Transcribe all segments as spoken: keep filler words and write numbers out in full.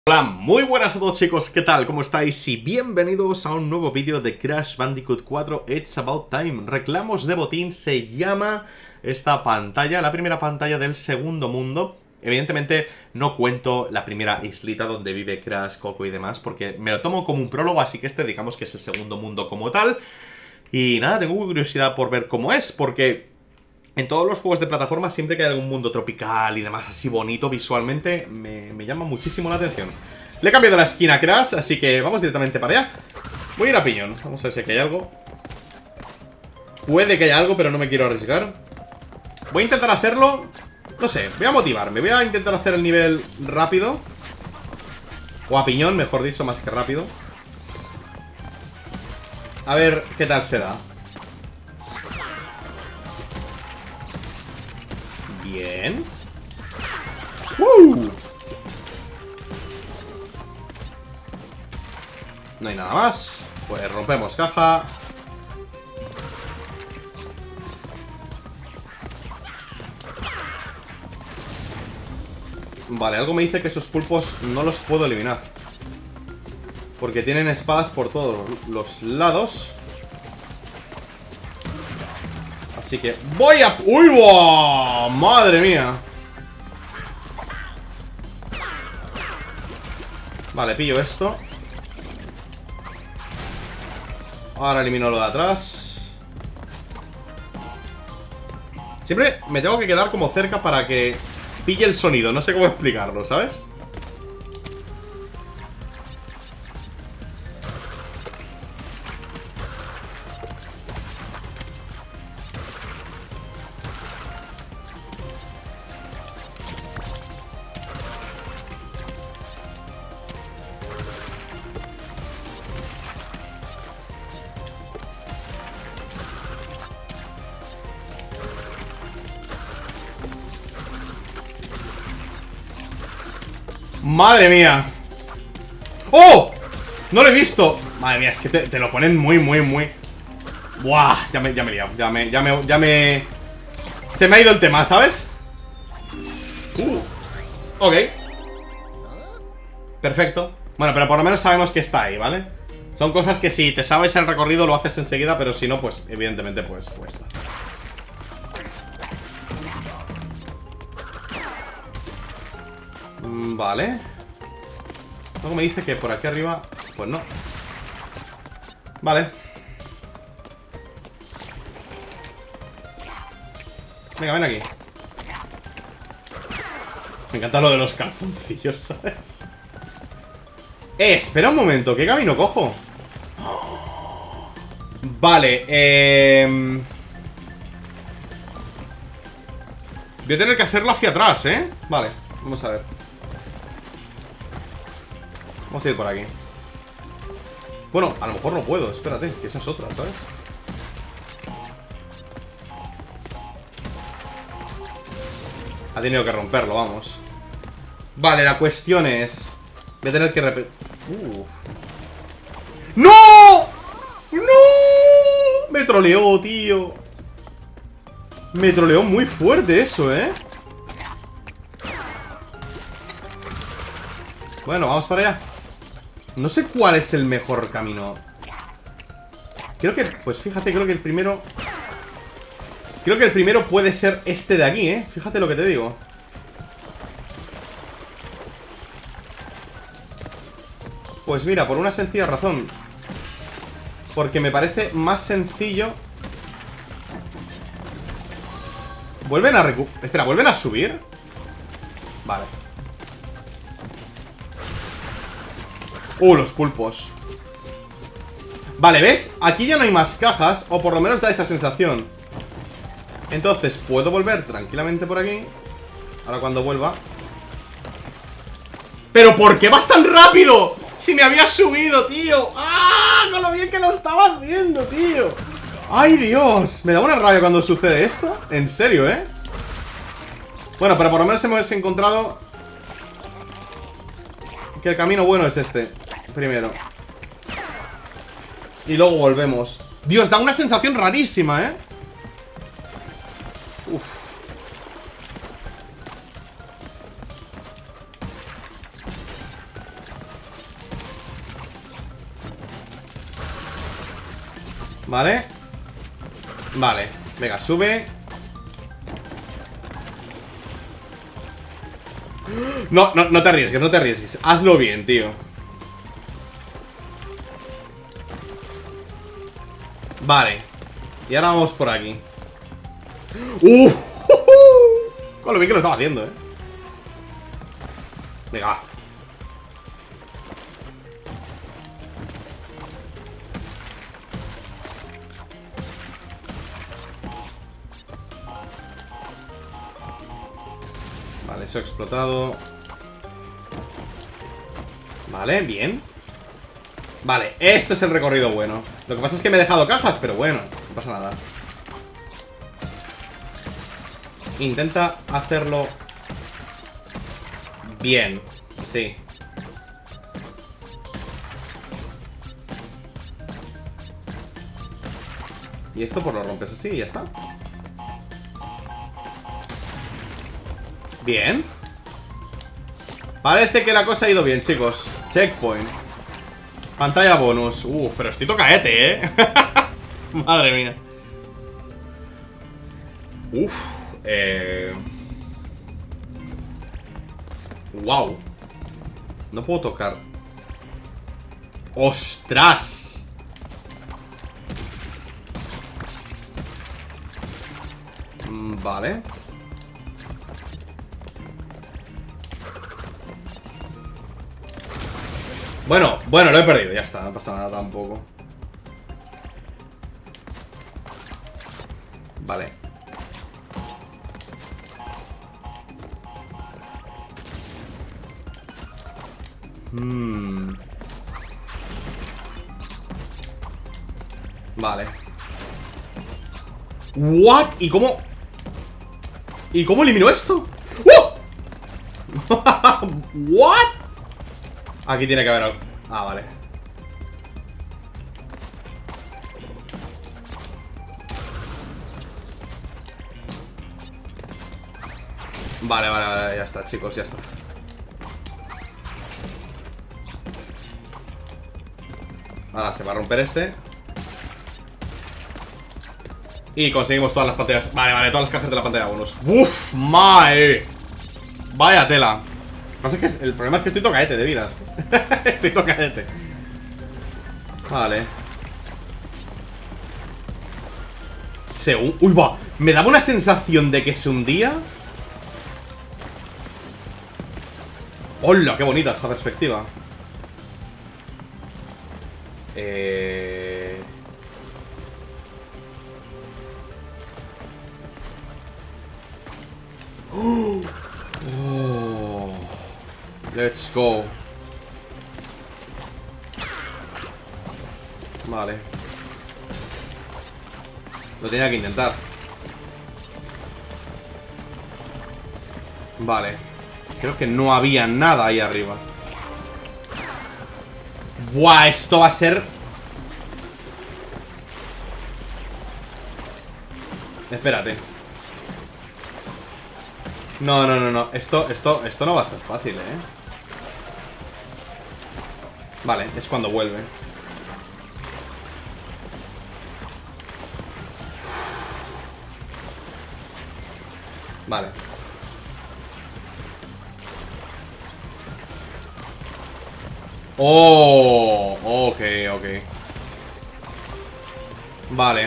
Hola, muy buenas a todos chicos, ¿qué tal? ¿Cómo estáis? Y bienvenidos a un nuevo vídeo de Crash Bandicoot cuatro It's About Time. Reclamos de botín se llama esta pantalla, la primera pantalla del segundo mundo. Evidentemente no cuento la primera islita donde vive Crash, Coco y demás, porque me lo tomo como un prólogo, así que este digamos que es el segundo mundo como tal. Y nada, tengo curiosidad por ver cómo es, porque en todos los juegos de plataforma, siempre que hay algún mundo tropical y demás así bonito visualmente, me, me llama muchísimo la atención. Le he cambiado la esquina a Crash, así que vamos directamente para allá. Voy a ir a piñón, vamos a ver si aquí hay algo. Puede que haya algo, pero no me quiero arriesgar. Voy a intentar hacerlo, no sé, voy a motivarme. Voy a intentar hacer el nivel rápido. O a piñón, mejor dicho, más que rápido. A ver qué tal se da. Bien. ¡Uh! No hay nada más. Pues rompemos caja. Vale, algo me dice que esos pulpos no los puedo eliminar, porque tienen espadas por todos los lados. Así que voy a... ¡Uy, wow! ¡Madre mía! Vale, pillo esto. Ahora elimino lo de atrás. Siempre me tengo que quedar como cerca para que pille el sonido. No sé cómo explicarlo, ¿sabes? ¡Madre mía! ¡Oh! ¡No lo he visto! Madre mía, es que te, te lo ponen muy, muy, muy... ¡Buah! Ya me, ya me he liado. Ya me, ya me, ya me... Se me ha ido el tema, ¿sabes? Uh. Ok. Perfecto. Bueno, pero por lo menos sabemos que está ahí, ¿vale? Son cosas que si te sabes el recorrido lo haces enseguida, pero si no, pues evidentemente pues cuesta. Vale. Luego me dice que por aquí arriba... Pues no. Vale. Venga, ven aquí. Me encanta lo de los calzoncillos, ¿sabes? Eh, espera un momento. ¿Qué camino cojo? Vale, eh... voy a tener que hacerlo hacia atrás, ¿eh? Vale, vamos a ver. Vamos a ir por aquí. Bueno, a lo mejor no puedo, espérate, que esa es otra, ¿sabes? Ha tenido que romperlo, vamos. Vale, la cuestión es... voy a tener que repetir... Uh. ¡No! ¡No! Me troleó, tío. Me troleó muy fuerte eso, ¿eh? Bueno, vamos para allá. No sé cuál es el mejor camino. Creo que... Pues fíjate, creo que el primero... Creo que el primero puede ser este de aquí, ¿eh? Fíjate lo que te digo. Pues mira, por una sencilla razón. Porque me parece más sencillo. ¿Vuelven a recu... Espera, ¿vuelven a subir? Vale. Uh, los pulpos. Vale, ¿ves? Aquí ya no hay más cajas, o por lo menos da esa sensación. Entonces, puedo volver tranquilamente por aquí. Ahora cuando vuelva... ¿Pero por qué vas tan rápido? Si me había subido, tío. ¡Ah! Con lo bien que lo estaba haciendo, tío. ¡Ay, Dios! Me da una rabia cuando sucede esto. En serio, ¿eh? Bueno, pero por lo menos hemos encontrado que el camino bueno es este. Primero. Y luego volvemos. Dios, da una sensación rarísima, ¿eh? Uf. Vale. Vale, venga, sube. No, no, no te arriesgues, no te arriesgues. Hazlo bien, tío. Vale. Y ahora vamos por aquí. ¡Uh! Con lo bien que lo estaba haciendo, eh. Venga, va. Vale, eso ha explotado. Vale, bien. Vale, este es el recorrido bueno. Lo que pasa es que me he dejado cajas, pero bueno, no pasa nada. Intenta hacerlo bien. Sí. Y esto pues lo rompes así y ya está. Bien. Parece que la cosa ha ido bien, chicos. Checkpoint. Pantalla bonus. Uf, pero estoy tocaete, ¿eh? Madre mía. Uf. Eh... Wow. No puedo tocar. ¡Ostras! Vale. Bueno, bueno, lo he perdido, ya está, no pasa nada tampoco. Vale. Hmm. Vale. ¿What? ¿Y cómo? ¿Y cómo eliminó esto? ¡Oh! ¿What? Aquí tiene que haber algo. Ah, vale. Vale, vale, vale, ya está, chicos, ya está. Ahora se va a romper este. Y conseguimos todas las pantallas. Vale, vale, todas las cajas de la pantalla bonus. ¡Uf! ¡Mae! Vaya tela. Lo que pasa es que el problema es que estoy tocaete de vidas. Estoy tocaete. Vale. Se un... Uy, va. Me daba una sensación de que se hundía. ¡Hola! ¡Qué bonita esta perspectiva! Eh... Oh. Let's go. Vale. Lo tenía que intentar. Vale. Creo que no había nada ahí arriba. Buah, esto va a ser... Espérate. No, no, no, no. Esto, esto, esto no va a ser fácil, ¿eh? Vale, es cuando vuelve. Vale. Oh, ok, ok. Vale.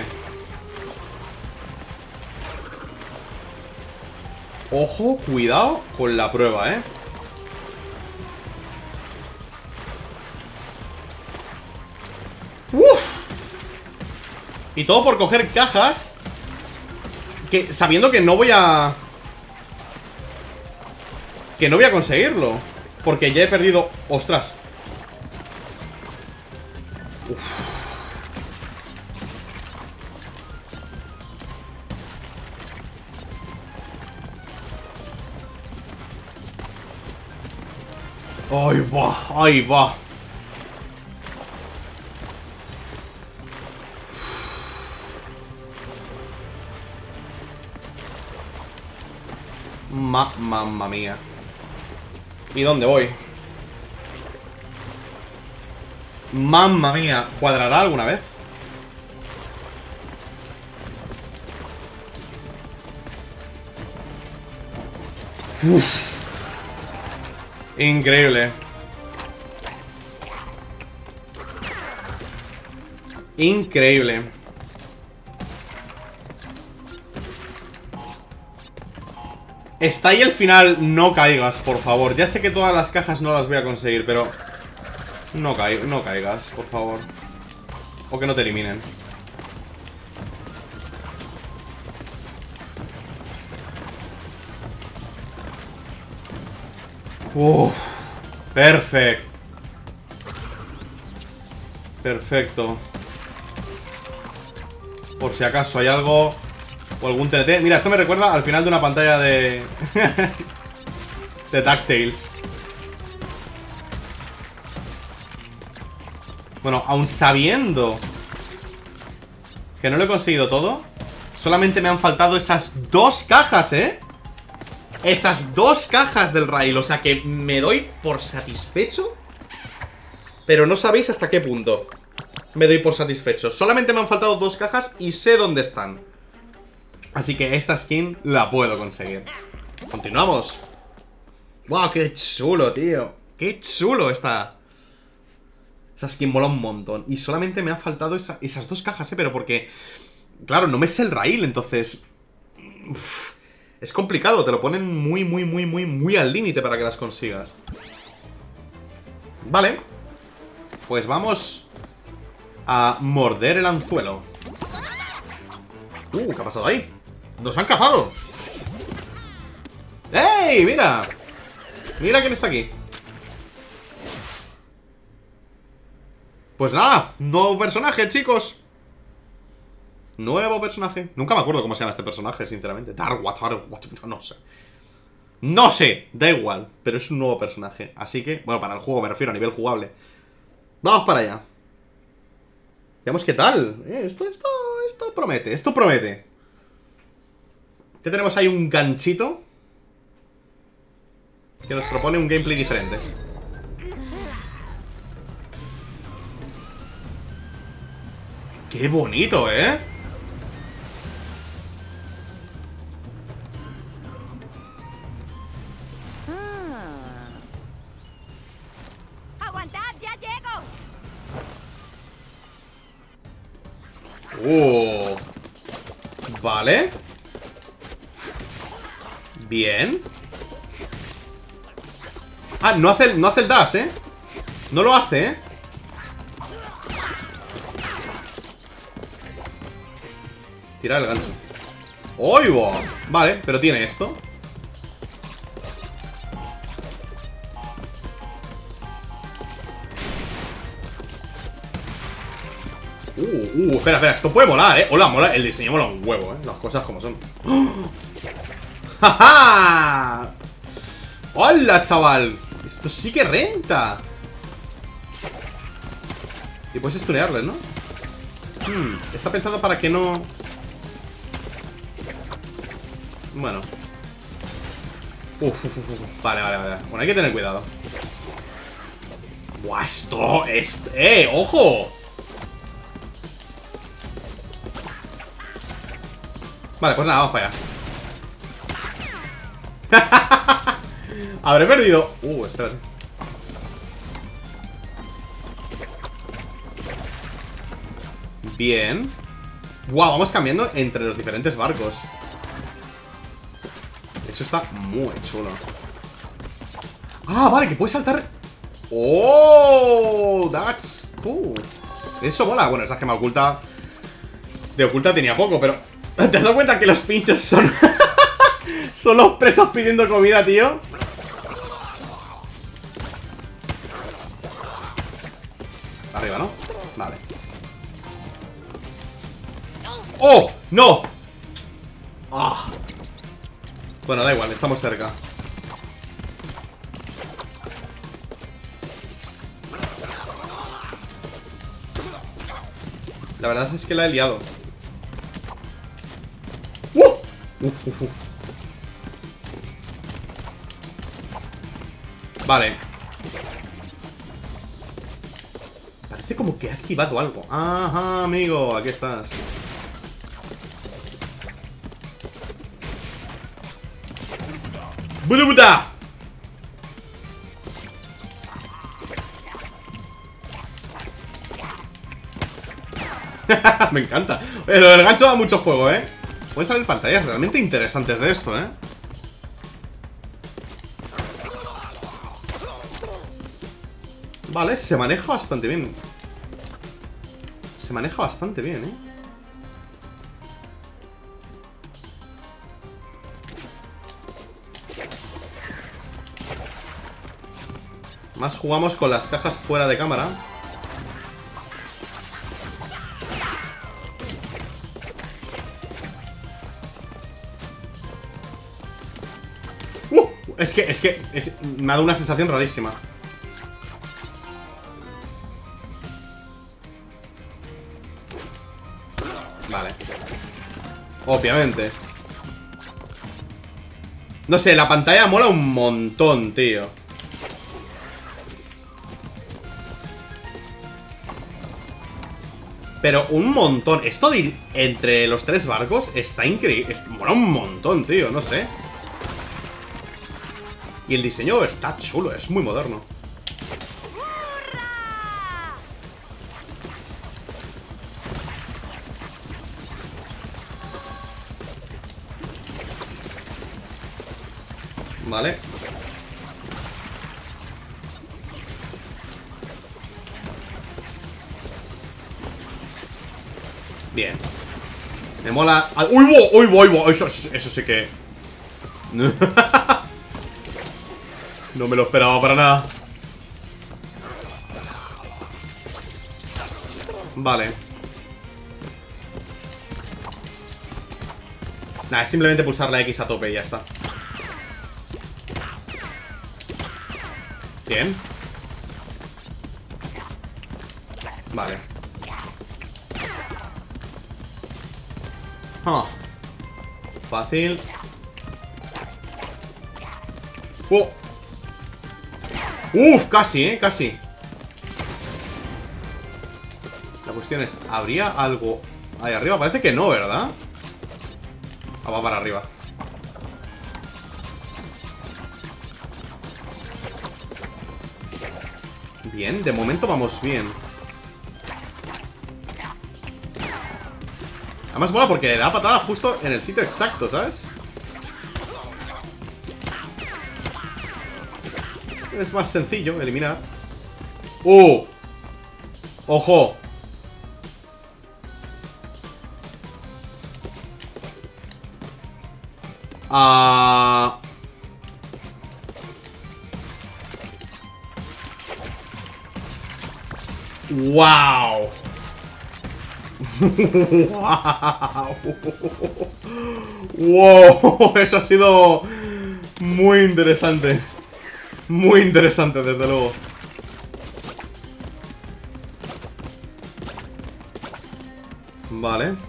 Ojo, cuidado con la prueba, ¿eh? ¡Uf! Y todo por coger cajas que, sabiendo que no voy a... Que no voy a conseguirlo. Porque ya he perdido... ¡Ostras! Uf. ¡Ay, va! ¡Ay, va! Ma mamma mía. ¿Y dónde voy? Mamma mía. ¿Cuadrará alguna vez? Uf. Increíble. Increíble. Está ahí el final. No caigas, por favor. Ya sé que todas las cajas no las voy a conseguir, pero no, ca no caigas, por favor. O que no te eliminen. Uff. Perfecto. Perfecto. Por si acaso hay algo o algún T N T. Mira, esto me recuerda al final de una pantalla de de DuckTales. Bueno, aun sabiendo que no lo he conseguido todo, solamente me han faltado esas dos cajas, ¿eh? Esas dos cajas del rail. O sea que me doy por satisfecho, pero no sabéis hasta qué punto me doy por satisfecho. Solamente me han faltado dos cajas y sé dónde están. Así que esta skin la puedo conseguir. Continuamos. ¡Wow! ¡Qué chulo, tío! ¡Qué chulo esta! Esa skin mola un montón. Y solamente me han faltado esa, esas dos cajas, ¿eh? Pero porque, claro, no me sé el rail, entonces uf, es complicado. Te lo ponen muy, muy, muy, muy, muy al límite para que las consigas. Vale. Pues vamos a morder el anzuelo. Uh, ¿qué ha pasado ahí? ¡Nos han cazado! ¡Ey! ¡Mira! Mira quién está aquí. Pues nada, nuevo personaje, chicos. Nuevo personaje. Nunca me acuerdo cómo se llama este personaje, sinceramente. Darwat, Darwat, no sé. No sé, da igual. Pero es un nuevo personaje. Así que, bueno, para el juego me refiero, a nivel jugable. Vamos para allá. Veamos qué tal. Eh, esto, esto, esto promete, esto promete. Que tenemos ahí un ganchito que nos propone un gameplay diferente. ¡Qué bonito, eh! ¡Aguantad! ¡Ya llego! ¡Oh! Vale. Bien. Ah, no hace el, no hace el dash, ¿eh? No lo hace, ¿eh? Tirar el gancho. ¡Oigo! Vale, pero tiene esto. Uh, uh, espera, espera, esto puede molar, eh. Hola, mola, el diseño mola un huevo, eh. Las cosas como son. ¡Oh! ¡Ja, ja! ¡Hola, chaval! Esto sí que renta. Y puedes estunearle, ¿no? Hmm, está pensado para que no... Bueno. Uf, uf, uf, uf. Vale, vale, vale. Bueno, hay que tener cuidado. Buah, esto... esto ¡Eh! ¡Ojo! Vale, pues nada, vamos para allá. Habré perdido... Uh, espérate. Bien. Wow, vamos cambiando entre los diferentes barcos. Eso está muy chulo. Ah, vale, que puedes saltar. Oh, that's cool. Eso mola. Bueno, esa gema oculta de oculta tenía poco, pero ¿te has dado cuenta que los pinchos son son los presos pidiendo comida, tío? Arriba, ¿no? Vale. ¡Oh! ¡No! ¡Ah! Bueno, da igual, estamos cerca. La verdad es que la he liado. ¡Uh! Uf, uf, uf. Vale. Parece como que ha activado algo. Ajá, amigo, aquí estás. ¡Buda, buda! Me encanta. Oye, lo del gancho da mucho juego, ¿eh? Pueden salir pantallas realmente interesantes de esto, ¿eh? Vale, se maneja bastante bien. Se maneja bastante bien, ¿eh? Más jugamos con las cajas fuera de cámara. Uh, es que, es que es, me ha dado una sensación rarísima. Vale. Obviamente. No sé, la pantalla mola un montón, tío. Pero un montón. Esto de ir entre los tres barcos está increíble. Mola un montón, tío, no sé. Y el diseño está chulo, es muy moderno. Vale. Bien. Me mola... ¡Uy, bo! ¡Uy, bo! ¡Uy, bo! Eso, eso sí que... No me lo esperaba para nada. Vale. Nada, es simplemente pulsar la X a tope y ya está. Bien. Vale. Oh. Fácil. Oh. Uf, casi, eh, casi. La cuestión es, ¿habría algo ahí arriba? Parece que no, ¿verdad? Ah, va para arriba. Bien, de momento vamos bien. Además mola porque le da patada justo en el sitio exacto, ¿sabes? Es más sencillo eliminar. ¡Uh! ¡Ojo! Ah... ¡Wow! ¡Wow! ¡Wow! Eso ha sido muy interesante. Muy interesante, desde luego. Vale.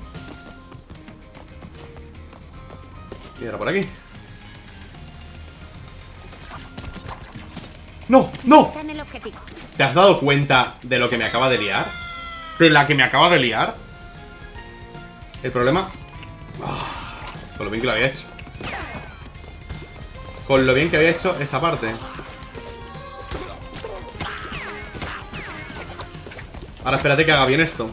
Y ahora por aquí. ¡No! ¡No! Está en el objetivo. ¿Te has dado cuenta de lo que me acaba de liar? ¿De la que me acaba de liar? El problema... Oh, con lo bien que lo había hecho. Con lo bien que había hecho esa parte. Ahora espérate que haga bien esto.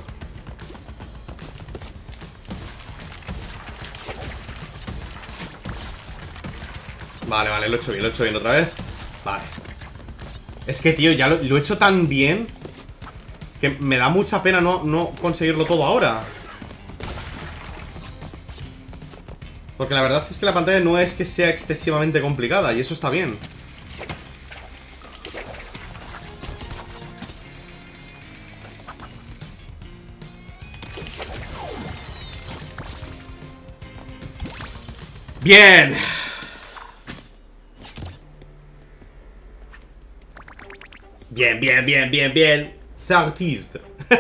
Vale, vale, lo he hecho bien, lo he hecho bien otra vez. Vale. Es que, tío, ya lo, lo he hecho tan bien que me da mucha pena no, no conseguirlo todo ahora. Porque la verdad es que la pantalla no es que sea excesivamente complicada, y eso está bien. ¡Bien! Bien, bien, bien, bien, bien. Sartiste.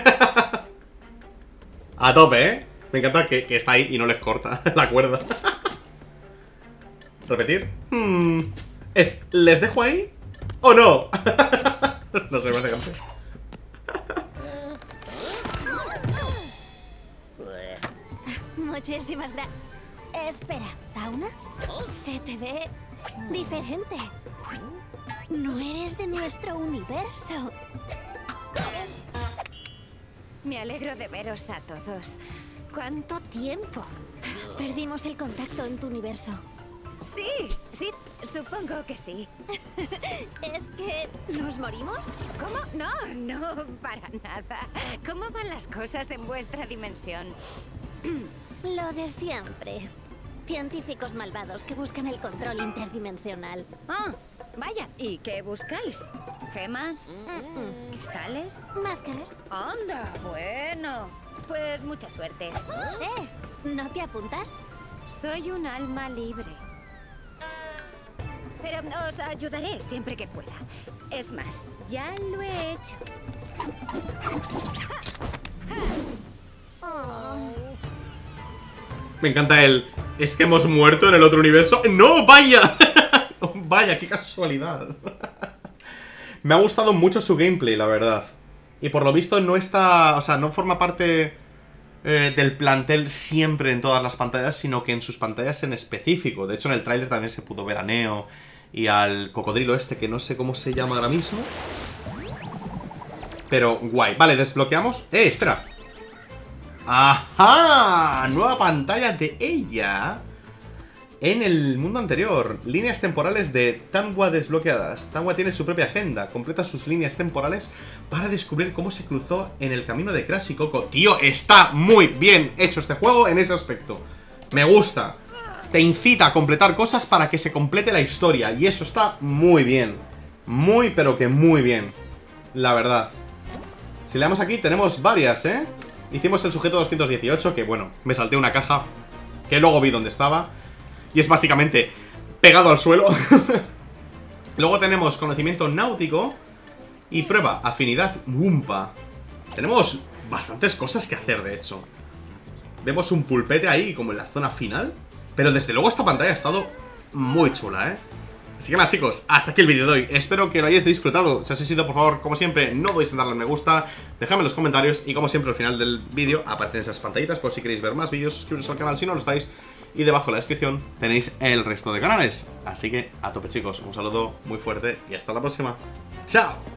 A tope, ¿eh? Me encanta que, que está ahí y no les corta la cuerda. ¿Repetir? Hmm. Es, ¿les dejo ahí? ¿O no? No sé, básicamente. Muchísimas gracias. Espera, ¿Tauna? Se te ve Diferente. No eres de nuestro universo. Me alegro de veros a todos. ¿Cuánto tiempo? Perdimos el contacto en tu universo. Sí, sí, supongo que sí. ¿Es que nos morimos? ¿Cómo? No, no, para nada. ¿Cómo van las cosas en vuestra dimensión? Lo de siempre. Científicos malvados que buscan el control interdimensional. Ah, vaya. ¿Y qué buscáis? ¿Gemas? Mm-mm. ¿Cristales? Máscaras. Anda, bueno. Pues mucha suerte. ¿Eh? ¿No te apuntas? Soy un alma libre. Pero os ayudaré siempre que pueda. Es más, ya lo he hecho. Oh. Me encanta el... ¿Es que hemos muerto en el otro universo? ¡No, vaya! Vaya, qué casualidad. Me ha gustado mucho su gameplay, la verdad. Y por lo visto no está... O sea, no forma parte eh, del plantel siempre en todas las pantallas, sino que en sus pantallas en específico. De hecho, en el tráiler también se pudo ver a Neo y al cocodrilo este, que no sé cómo se llama ahora mismo. Pero guay. Vale, desbloqueamos... ¡Eh, espera! ¡Ajá! Nueva pantalla de ella en el mundo anterior. Líneas temporales de Tanwa desbloqueadas. Tanwa tiene su propia agenda. Completa sus líneas temporales para descubrir cómo se cruzó en el camino de Crash y Coco. Tío, está muy bien hecho este juego en ese aspecto. Me gusta. Te incita a completar cosas para que se complete la historia. Y eso está muy bien. Muy, pero que muy bien. La verdad. Si le damos aquí, tenemos varias, ¿eh? Hicimos el sujeto doscientos dieciocho, que bueno, me salté una caja que luego vi dónde estaba. Y es básicamente pegado al suelo. Luego tenemos conocimiento náutico y prueba afinidad Wumpa. Tenemos bastantes cosas que hacer, de hecho. Vemos un pulpete ahí, como en la zona final. Pero desde luego esta pantalla ha estado muy chula, ¿eh? Así que nada, chicos, hasta aquí el vídeo de hoy. Espero que lo hayáis disfrutado. Si os ha sido, por favor, como siempre, no dudéis en darle al me gusta, dejadme en los comentarios y como siempre al final del vídeo aparecen esas pantallitas por si queréis ver más vídeos. Suscribiros al canal si no lo estáis. Y debajo en la descripción tenéis el resto de canales. Así que a tope, chicos, un saludo muy fuerte y hasta la próxima. ¡Chao!